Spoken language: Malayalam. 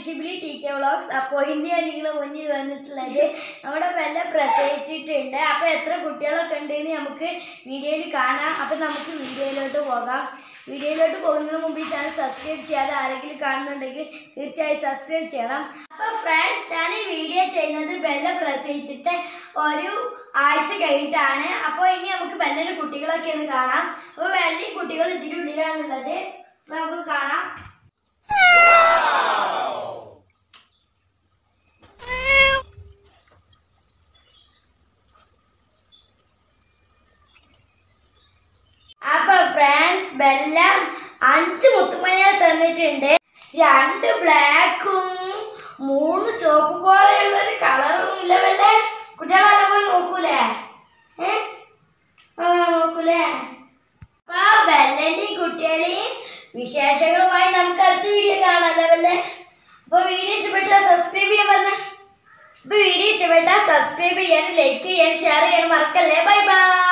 Shibili TK vlogs. അപ്പോൾ ഇന്ന് നിങ്ങളെ മുന്നിൽ വന്നിട്ടുള്ളത് നമ്മുടെ ബെല്ല പ്രസവിച്ചിട്ടുണ്ട്. അപ്പോൾ എത്ര കുട്ടികളൊക്കെ ഉണ്ടെന്ന് നമുക്ക് വീഡിയോയിൽ കാണാം. അപ്പോൾ നമുക്ക് വീഡിയോയിലോട്ട് പോകാം. വീഡിയോയിലോട്ട് പോകുന്നതിന് മുമ്പ് ഈ ചാനൽ സബ്സ്ക്രൈബ് ചെയ്യാതെ ആരെങ്കിലും കാണുന്നുണ്ടെങ്കിൽ തീർച്ചയായും സബ്സ്ക്രൈബ് ചെയ്യണം. അപ്പോൾ ഫ്രണ്ട്സ്, ഞാൻ ഈ വീഡിയോ ചെയ്യുന്നത് ബെല്ല പ്രസവിച്ചിട്ട് ഒരു ആഴ്ച കഴിഞ്ഞിട്ടാണ്. അപ്പോൾ ഇനി നമുക്ക് ബെല്ലിൻ്റെ കുട്ടികളൊക്കെ ഒന്ന് കാണാം. അപ്പോൾ ബെല്ലി കുട്ടികൾ ഇതിൻ്റെ ഉള്ളിലാണുള്ളത്. അപ്പോൾ നമുക്ക് കാണാം. അപ്പൊ ഫ്രണ്ട്സ്, ബെല്ല 5 മുത്തുമണികൾ തന്നിട്ടുണ്ട്. 2 ബ്ലാക്കും 3 ചുവപ്പ് പോലെയുള്ള ഒരു കളറും ഇല്ല. ബെല്ല കുട്ടികളെല്ലാം പോയി നോക്കൂലേ? നോക്കൂലേ? അപ്പൊ ബെല്ലന്റെയും കുട്ടികളെയും വിശേഷങ്ങളുമായി നമുക്ക് അടുത്ത വീഡിയോ കാണാമല്ലോ ബെല്ല. അപ്പൊ വീഡിയോ ഇഷ്ടപ്പെട്ടാൽ സബ്സ്ക്രൈബ് ചെയ്യാൻ പറഞ്ഞ. അപ്പൊ വീഡിയോ ഇഷ്ടപ്പെട്ടാൽ സബ്സ്ക്രൈബ് ചെയ്യാനും ലൈക്ക് ചെയ്യാനും ഷെയർ ചെയ്യാനും മറക്കല്ലേ. Bye by.